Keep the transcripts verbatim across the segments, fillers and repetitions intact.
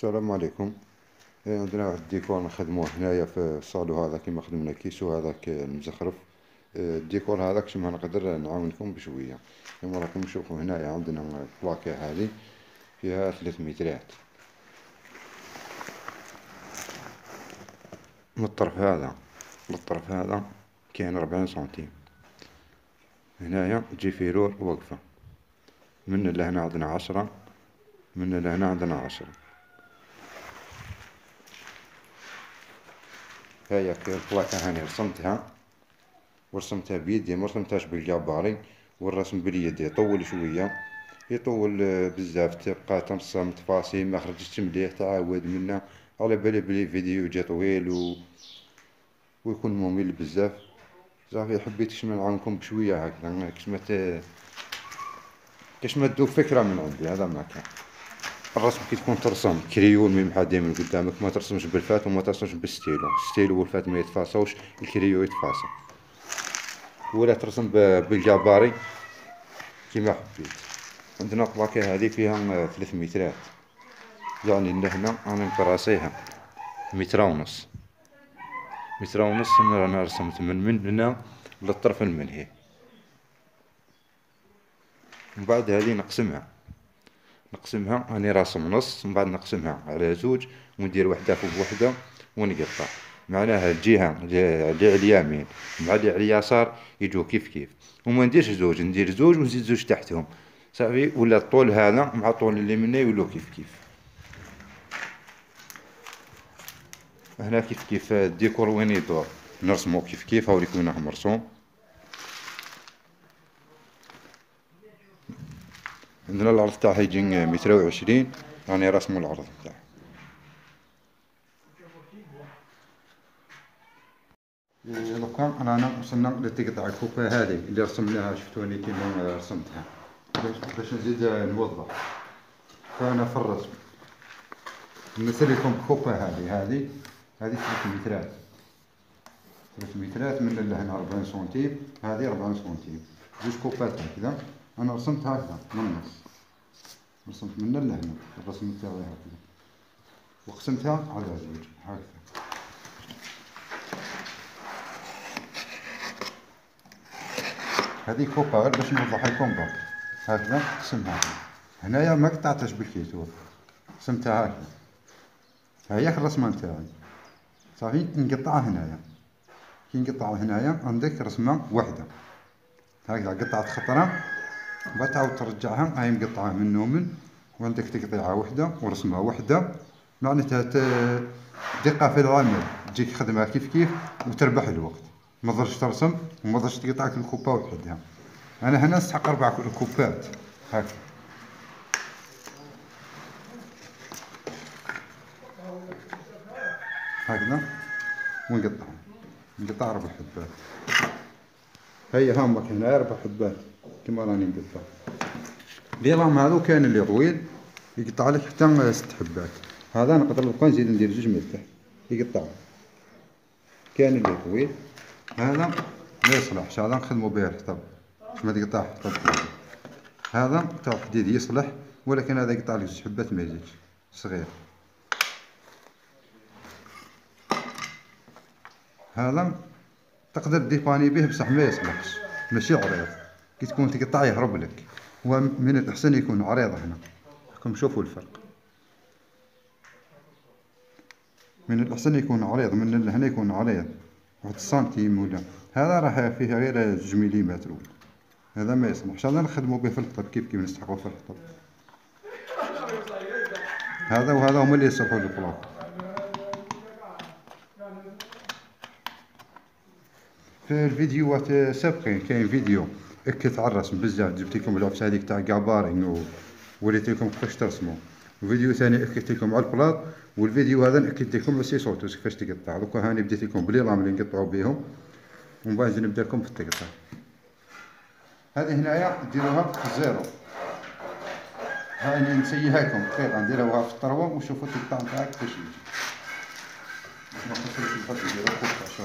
السلام عليكم. إيه، عندنا واحد الديكور نخدموه هنايا في الصالو هذا كيما خدمنا كيسو هذاك المزخرف. إيه، الديكور هذاك شما نقدر نعاونكم بشوية. كيما راكم تشوفوا هنايا عندنا بلاكي هذه فيها ثلاث مترات من الطرف هذا للطرف هذا كاين ربعين سنتيم. هنايا تجي فيرور وقفة من لهنا عندنا عشرة، من لهنا عندنا عشرة. هيا البلاكة هاني رسمتها ورسمتها بيدي، ما رسمتهاش بالجباري، والرسم باليد يطول شوية، يطول بزاف، تبقى ترسم تفاصيل ما خرجتش مليح تعاود منه، على بالي بلي فيديو جا طويل و... ويكون ممل بزاف. صافي حبيت كش نعاونكم بشوية هكذا كش ما ت... كش ما تدو فكرة من عندي. هذا ما كان الرسم كي تكون ترسم كريون من محادي من قدامك، ما ترسمش بالفات وما ترسمش بالستيلو، الستيلو والفات ما يتفاصوش، الكريو يتفاصل، ولا ترسم بالجباري كيما حبيت. عندنا بلاكي هذه فيها ثلاث مترات، يعني لهنا انا نكراسيها متر ونص، متر ونص. انا رسمت من من هنا للطرف المنهي، من بعد هذه نقسمها نقسمها راني راسم نص، من بعد نقسمها على زوج وندير وحده فوق وحده ونقطع. معناها الجهه اللي على اليمين مع اللي على اليسار يجوا كيف كيف، وما نديرش زوج، ندير زوج ونزيد زوج تحتهم صافي، ولا الطول هذا مع الطول اللي منه يولوا كيف كيف. هنا كيف كيف الديكور وين يدور نرسمو كيف كيف، هاوريكم وين راهم مرسوم. عندنا العرض تاعها يجي متر وعشرين، راني راسمو العرض تاعها. دوكا رانا وصلنا لتقطع الكوبا هذه اللي رسمناها، شفتوني كيما رسمتها باش نزيد نوضح. فانا في الرسم نمثل لكم الكوبا هذه هذه هذه ثلاث مترات، ثلاث مترات من لهنا أربعين سنتيم، هذه أربعين سنتيم، جوج كوبات هكذا. انا رسمت هكذا من النص، رسمت من لهنا الرسم تاعي هكذا، وقسمتها على زوج هكذا. هذه كوبا غير باش نوضح لكم برك، هكذا قسمها. هنايا ما قطعتهاش بالكيتور، قسمتها هكذا، هياك الرسمه نتاعي صافي. نقطعها هنايا، كي نقطعها هنايا عندك رسمه واحده هكذا، قطعت خطره بعد تعاود ترجعها، هاي مقطعه من ومن، وعندك تقطيعه وحده ورسمه وحده، معناتها دقه في العمل، تجيك خدمه كيف كيف وتربح الوقت، ما تضرش ترسم وما تضرش تقطع كل كوبا وحدها. انا هنا نستحق اربع كوبات هكذا، هكذا ونقطع نقطع اربع حبات. هيا هامك هنا اربع حبات كما راني نقطع. لي راهم هذو كاين اللي طويل يقطع لك حتى ست حبات، هذا نقدر لو كان نزيد ندير جوج من تحت يقطع. كاين اللي طويل هذا ما يصلحش، هذا نخدمو به الحطب باش ما تقطع حطب. هذا تاع حديد يصلح، ولكن هذا يقطع لك جوج حبات ما يزيدش، صغير. هذا تقدر ديباني به بصح ما يصلحش، ماشي عريض، كي تكون تقطع يهرب لك، هو من الأحسن يكون عريض. هنا راكم شوفوا الفرق، من الأحسن يكون عريض، من هنا يكون عريض واحد سنتيم ولا. هذا راه فيه غير جوج مليمتر، هذا ما يصلحش، هذا نخدمو به في الحطب كيف كيف نستحقو في الحطب. هذا وهذا هما اللي يصلحوا للبلاك. في الفيديوهات السابقين كاين فيديو اكت على الرسم بزاف، جبت لكم العفسه هذيك تاع كابارين ووريت لكم كيفاش ترسموا. وفيديو ثاني اكت لكم على البلاط، والفيديو هذا ناكد لكم على سيسوتوس كيفاش تقطع. دوكا هاني بديت لكم بلي رام اللي نقطعوا بهم، ومن بعد نبدا لكم في التقطيع. هذه هنايا ديروها في الزيرو، هاني نسيها لكم دقيقه، نديروها في الطروه وشوفوا التقطاع نتاعك كيفاش يجي. ما خصوش الفرق نديرو كوبا. شوف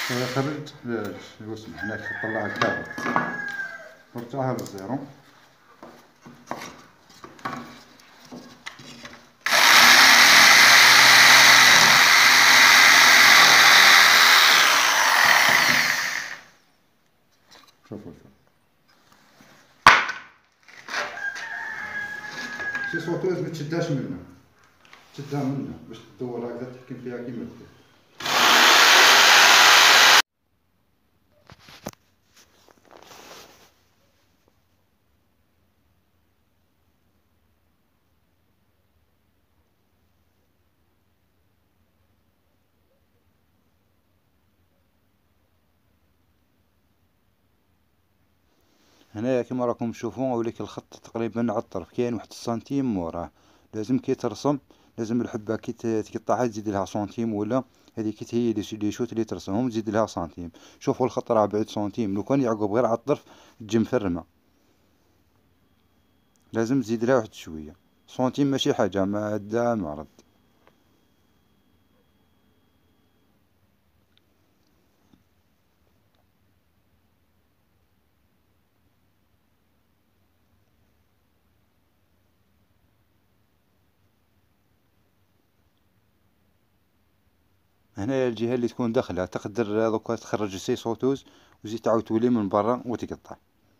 خرجت واسمع هناك طلع الكابل ورجعها للزيرو. شوفوا شوف شي صوتوز ما تشدهاش منه، تشدها منه باش تدور هكذا تحكم فيها كيما تدير. هنايا كيما راكم تشوفون وليك الخط تقريبا على الطرف كاين واحد السنتيم موراه، لازم كي ترسم لازم الحبة كي تقطعها تزيد لها سنتيم، ولا هذيك هي لي شوت اللي ترسمهم تزيد لها سنتيم. شوفوا الخط راه بعد سنتيم، لو كان يعقب غير على الطرف تجي مفرمة، لازم تزيد لها واحد شوية سنتيم ماشي حاجة ما دا معرض. هنايا الجهة اللي تكون داخلها تقدر دوكا تخرج سي صوتوز وزيد تعاود تولي من برا وتقطع.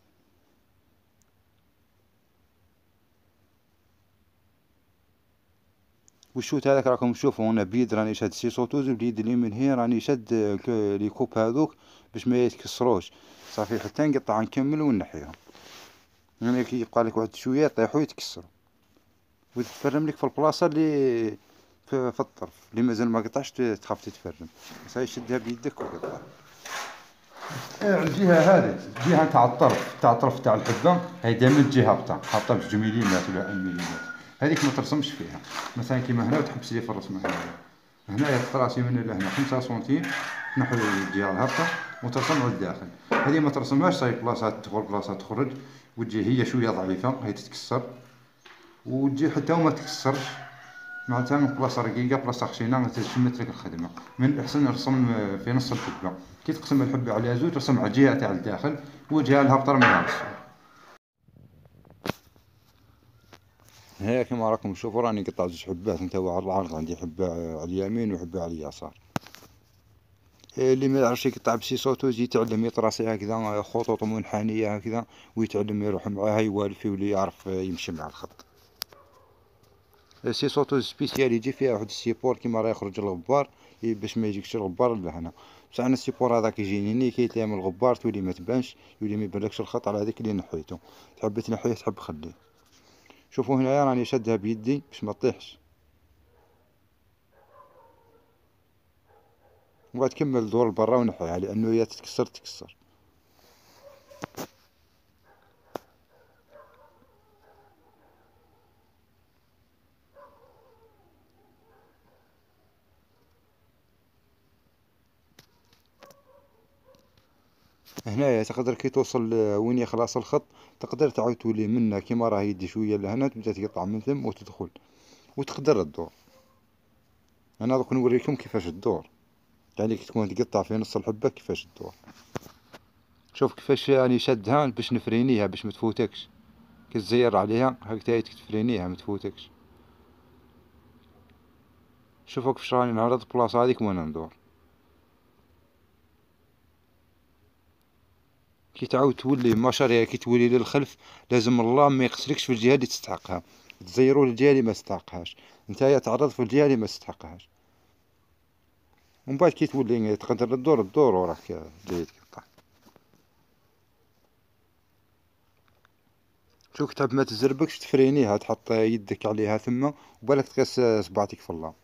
والشوت هذاك راكم تشوفوا انا بيد راني شاد سي صوتوز، واليد اليمين هي راني شاد لي كوب هذوك باش ما يتكسروش. صافي حتى نقطع نكمل ونحيهم، يعني كي يبقى لك واحد شويه يطيحوا يتكسروا، وتتفرم لك في البلاصه اللي في, في الطرف اللي مازال ما قطعش تخاف تتفرم. صافي شدها بيدك وقطع. على الجهه هذه الجهه تاع الطرف تاع الطرف تاع الحبه هي دائما الجهه هابطه حاطه بجوج مليمات ولا واحد مليمات، هذيك ما ترسمش فيها. مثلا كيما هنا وتحبس لي في الرسمه هنايا، هنايا تراسي من لهنا خمسة سنتيم تنحي الجهه الهابطه وترسم على الداخل. هذه ما ترسمهاش صاي بلاصه تدخل بلاصه تخرج، وتجي هي شويه ضعيفه هي تتكسر، وتجي حتى وما تكسرش معناتها من بلاصه رقيقه بلاصه خشينه تشمت لك الخدمه. من الاحسن نرسم في نص الحبه، كي تقسم الحبه على زوج ترسم على الجهه تاع الداخل والجهه الهابطه من الصور. هيا كيما راكم تشوفوا راني قطع زوج حبات نتاوع على العرض، عندي حبه على اليمين وحبه على اليسار. اللي ما يعرفش يقطع بسي صوتوز يتعلم يطراسي هكذا خطوط منحنيه هكذا ويتعلم يروح معاها يوالف يولي يعرف يمشي مع الخط. سي صوتوز سبيسيال يجي فيها واحد السيبور كيما راه يخرج الغبار باش ما يجيكش الغبار لهنا، بصح انا السيبور هذاك يجيني كي يتلام الغبار تولي ما تبانش، يولي ما يبانلكش الخط على هذيك اللي نحيتو. تحب تنحيه تحب خليه. شوفوا هنايا راني شادها بيدي باش ما تطيحش، وبعد كمل دور برا ونحيها لانه هي تتكسر تكسر. هنايا تقدر كي توصل وين يخلص الخط تقدر تعاود تولي منه كيما راه يدي شويه لهنا تبدا تقطع من ثم وتدخل وتقدر الدور. انا دوك نوريكم كيفاش الدور، يعني كي تكون تقطع في نص الحبه كيفاش الدور. شوف كيفاش راني شادها باش نفرينيها باش ما تفوتكش، كي تزير عليها هكذا تفرينيها ما تفوتكش. شوفوا كيفاش راني نعرض البلاصه هذيك وانا ندور. كي تعاود تولي ماشاريها كي تولي للخلف لازم الله ما يقصلكش في الجهه اللي تستحقها، تزيروا الجهه اللي ما تستحقهاش، نتايا تعرض في الجهه اللي ما تستحقهاش، ومن بعد كي تولي تقدر الدور الدور وراك جاي تقطع. شوف تحب ما تزربكش تفرينيها تحط يدك عليها ثم وبالك تقيس صبعتك في الله.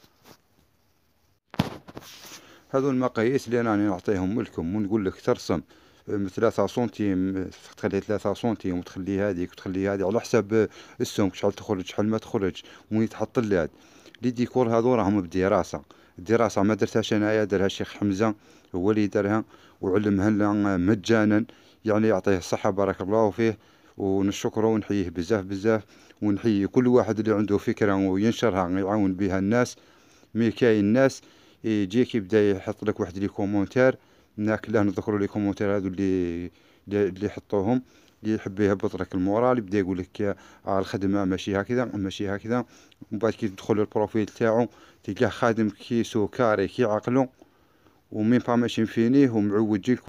هذو المقاييس اللي راني نعطيهم لكم ونقول لك ترسم ثلاثة سنتيم تخلي ثلاثة سنتيم وتخلي هذيك وتخلي هذه على حساب السمك شحال تخرج شحال ما تخرج وين تحط اللاد. لي ديكور هذو راهم بدراسة، الدراسة ما درتهاش انايا دارها الشيخ حمزة هو اللي دارها وعلمها لنا مجانا، يعني يعطيه الصحة بارك الله فيه ونشكره ونحييه بزاف بزاف، ونحيي كل واحد اللي عنده فكرة وينشرها يعاون بها الناس. مي كاين ناس يجيك يبدا يحط لك واحد لي كومونتير، ناكله نذكروا لي كومونتير هذو اللي اللي يحطوهم، اللي يحب يهبط لك المورال، يبدا يقول لك آه الخدمه ماشي هكذا ماشي هكذا. ومن بعد كي تدخل للبروفيل تاعو تلقاه خادم كيسو كاري كي عقلو، ومين با ماشي فينيه ومعوج لك.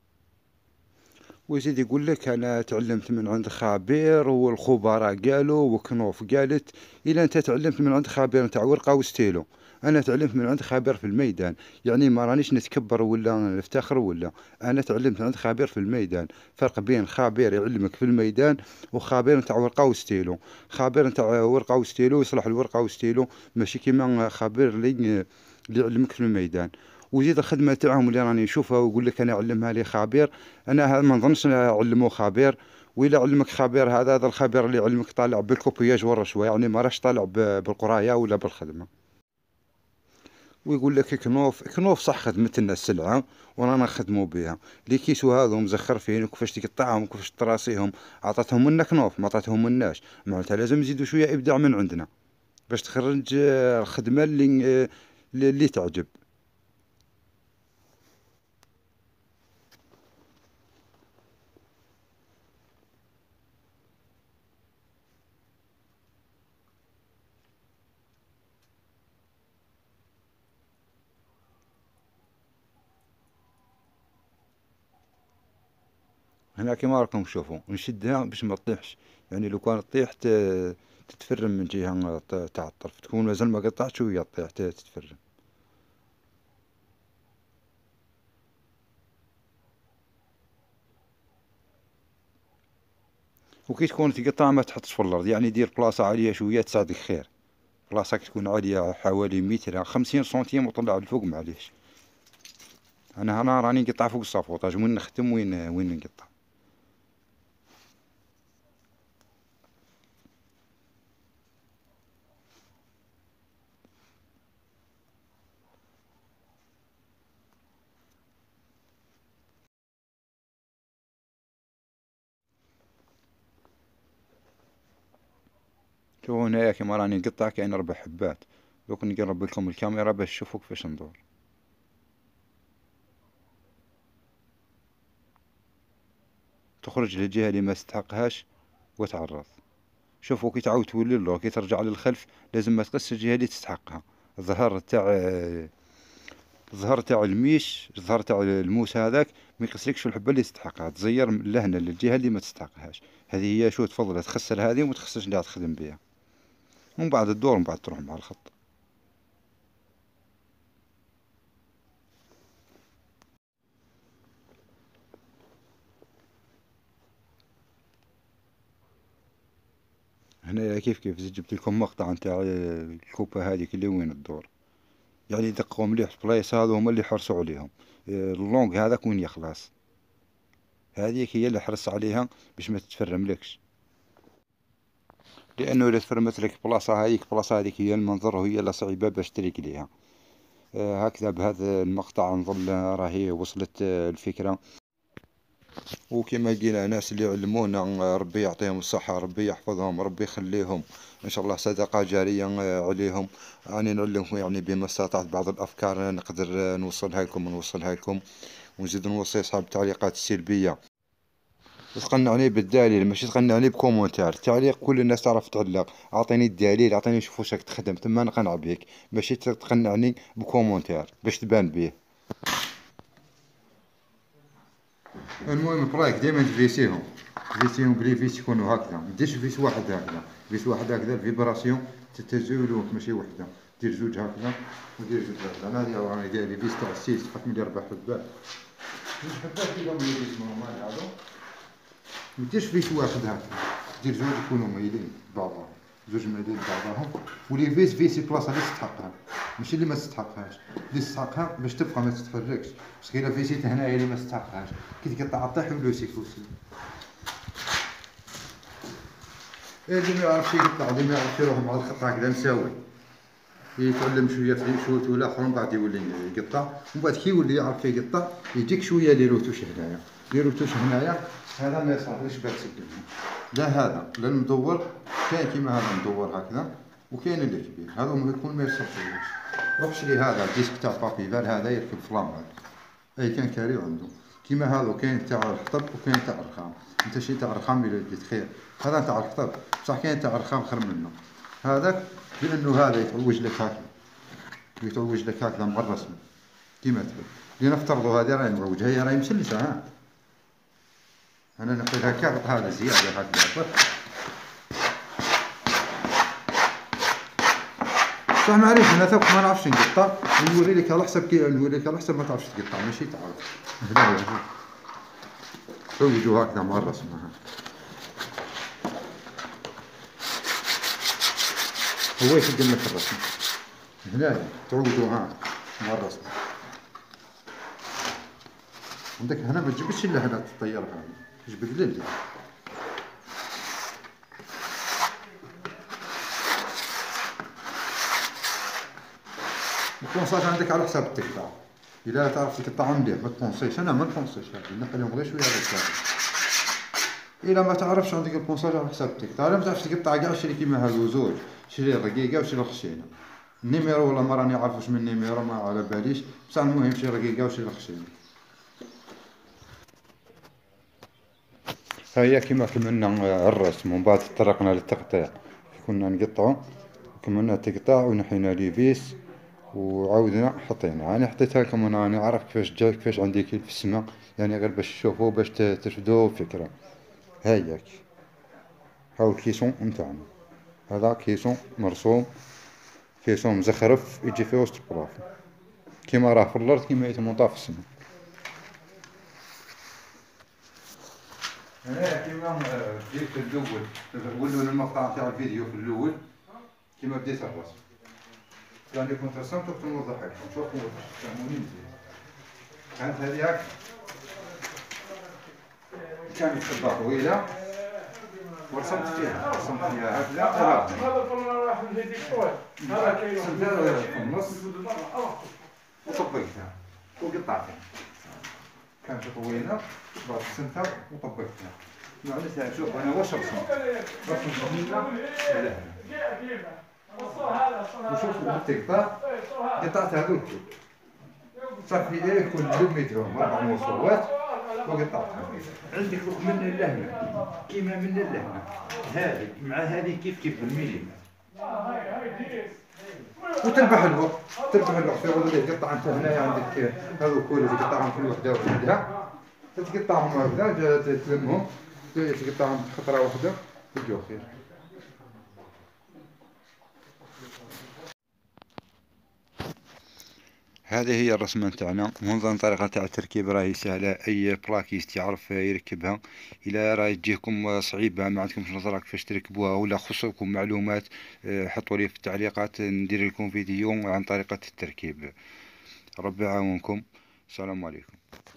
ويزيد يقول لك انا تعلمت من عند خبير والخبراء قالوا وكنوف قالت. الا انت تعلمت من عند خبير نتاع ورقه وستيلو، انا تعلمت من عند خبير في الميدان، يعني ما رانيش نتكبر ولا نفتخر ولا، انا تعلمت عند خبير في الميدان. فرق بين خبير يعلمك في الميدان وخبير نتاع ورقه وستيلو. خبير نتاع ورقه وستيلو يصلح الورقه وستيلو، ماشي كيما خبير اللي اللي يعلمك في الميدان. وزيد الخدمه تاعهم اللي راني نشوفها ويقول لك انا علمها لي خبير، انا ما نظنش علموه خبير. وإلا علمك خبير هذا هذا الخبير اللي علمك طالع بالكوبياج والرشوه، يعني ما راش طالع بالقرايه ولا بالخدمه. ويقول لك كنوف كنوف صح خدمت لنا السلعه ورانا نخدموا بها، لي كيسو هذو مزخر فين وكيفاش تقطعهم وكيفاش تراسيهم، عطاتهم لنا كنوف ما عطاتهم لناش. معناتها لازم نزيدوا شويه ابداع من عندنا باش تخرج الخدمه اللي اللي تعجب. هنا كيما راكم تشوفوا نشدها باش ما تطيحش، يعني لو كان تطيح تتفرم من جهة تاع الطرف، تكون مازال ما قطعتش وهي تطيح تتفرم. وكي تكون تقطع ما تحطش في الارض، يعني دير بلاصة عالية شوية تساعدك خير. بلاصة تكون عالية حوالي متر خمسين سنتيم وطلع لفوق معليش. انا هنا راني نقطع فوق الصافوطاج، وين نختم وين وين نقطع. شوفوا هنايا كيما راني نقطع كاين ربع حبات. دوك نقرب لكم الكاميرا باش تشوفوا كيفاش ندور. تخرج للجهة اللي ما تستحقهاش وتعرض. شوفوا كي تعاود تولي اللور كي ترجع للخلف لازم ما تقص الجهة اللي تستحقها. الظهر تاع الظهر تاع الميش الظهر تاع الموس هذاك ما يقصلكش في الحبة اللي تستحقها، تزير لهنا للجهة اللي ما تستحقهاش. هذه هي شو تفضل تخسر هذه وما تخسرش اللي تخدم بها، ومن بعد الدور ومن بعد تروح مع الخط. هنا كيف كيف جبت لكم مقطع نتاع الكوبا هذيك اللي وين الدور، يعني دققوا مليح البلايص هذو هما اللي حرصوا عليهم. اللونج هذاك وين يخلص، هذيك هي اللي حرص عليها باش ما تتفرملكش، لانه اذا تفرمت لك بلاصه هذيك بلاصه هذيك هي المنظر وهي اللي صعيبه باش تريك ليها. آه هكذا بهذا المقطع نظن راهي وصلت آه الفكره. وكما قلنا ناس اللي علمونا ربي يعطيهم الصحة، ربي يحفظهم، ربي يخليهم إن شاء الله صدقة جارية عليهم. أنا نعلمكم يعني بما استطعت بعض الأفكار نقدر نوصلها لكم ونوصلها لكم، ونزيد نوصي أصحاب التعليقات السلبية تقنعني بالدليل، ماشي تقنعني بكومنتار. تعليق كل الناس تعرف تعلق، أعطيني الدليل، أعطيني نشوف واش راك تخدم ثم نقنع بك، ماشي تقنعني بكومنتار باش تبان بيه. المهم برايك دائما تفيسيهم تفيسيهم بلي فيس يكونوا هكذا، مديرش فيس واحد هكذا، فيس واحد هكذا الفيبراسيون تتزولو ماشي وحده، دير زوج هكذا ودير زوج هكذا. انا هذه راني داير لي فيس تاع السيس خاف ملي ربع حبات زوج حبات كيما ملي فيس نورمال هذا، مديرش فيس واحد هكذا، دير زوج يكونوا مايلين بعضهم، زوج مايلين بعضهم. ولي فيس فيسي بلاصه اللي تستحقها ماشي اللي ما تستحقهاش، اللي تستحقها باش تبقى ما تتفرقش. باسكو الا فيسيت هنايا اللي ما تستحقهاش كي تقطع طيح فلوسك وسي. اللي ما يعرفش يقطع اللي ما يعرفش يروح مع الخط هكذا مساوي، يتعلم شويه في شويه ولا اخر من بعد يولي يقطع. ومن بعد كي يولي يعرف يقطع يجيك شويه لي روتوش هنايا، لي روتوش هنايا هذا ما يصلحش باش تسد. لا هذا لا المدور كاين كيما هذا مدور هكذا وكاين اللي كبير، هذا ما يكون ما يصفيوش. روح شري هذا الديسك تاع بابيفال، هذا يركب فلامبات، اي كان كاري عنده. كيما هذا كاين تاع الخطب وكاين تاع الرخام. انت شي تاع الرخام اللي لقيت خير، هذا تاع الخطب بصح كاين تاع الرخام خير منه. هذاك لانه هذا يتعوج لك هكذا، يتعوج لك هكذا مغرسم كيما تبغي. لنفترضوا هذه راهي معوجه، هي راهي مسلسه. ها انا نعطيها كارت هذا زياده هكذا، صح معليش. انا ثوق ما نعرفش نقطع، نوري لك على حسب كي نوري لك على حسب ما تعرفش تقطع، ماشي تعرف. هنايا تعوجوا هكذا مع الرسمه. هو يخدم لك الرسم هنايا، تعوجوا ها مع الرسمه. عندك هنا ما تجبدش الا هنا تطير هذا، تجبد للي. البونصاج عندك على حساب التقطاع، إلا تعرف تقطع مليح ما تبونصيش. أنا ما نبونصيش هادي، نحلهم غير شوية هذاك. إلا ما تعرفش عندك البونصاج على حساب التقطاع، إلا ما تعرفش تقطع كاع شري كيما هادو زوج، شري الرقيقة وشري الخشينة. النيميرو والله ما راني عارف واش من نيميرو ما على باليش، بصح المهم شري الرقيقة وشري الخشينة. هيا كيما كملنا الرسم ومن بعد تطرقنا للتقطيع. كنا نقطعو كملنا التقطاع ونحينا لي فيس وعاودنا حطينا. انا حطيتها لكم انا انا عارف كيفاش جا كيفاش عندي كيف في السماء، يعني غير باش تشوفوا باش ترفدوا فكره. هاياك هاو الكيسون نتاعنا، هذا كيسون مرسوم، كيسون مزخرف يجي في وسط البلاصه كيما راه في الارض كيما يتموطا في السماء. هنايا كيما بديت في الاول تقولوا المقطع تاع الفيديو في الاول كيما بديت الرسم، يعني كنت رسمت وقت نوضح لكم تشوفوا تفهموني مزيان. كانت هذيك كانت خطة طويلة ورسمت فيها رسمت فيها هكذا رسمتها في النص وطبقتها وقطعتها. كانت طويلة بعد رسمتها وطبقتها. معناتها شوف أنا واش رسمت؟ رسمت جميلة على هنا. وشوف التقطاع قطعت هذوك صافي ايه كل لميتهم اربع موصوات وقطعتهم. عندك دوك من لهنا كيما من لهنا هذه مع هذه كيف كيف بالمليمتر وتربح الوقت. تربح الوقت في عوض اللي تقطع انت هنايا عندك هذوك اللي تقطعهم كل وحده وحدها، تقطعهم هكذا تلمهم تقطعهم خطره واحده تلقاو خير. هذه هي الرسمة نتاعنا. منظم طريقة تاع التركيب راهي سهلة، اي بلاكيست يعرف يركبها. الى راهي تجيكم صعيبة ما عندكمش نظرة كيفاش تركبوها ولا خصكم معلومات حطوا لي في التعليقات ندير لكم فيديو عن طريقة التركيب. ربي يعاونكم. السلام عليكم.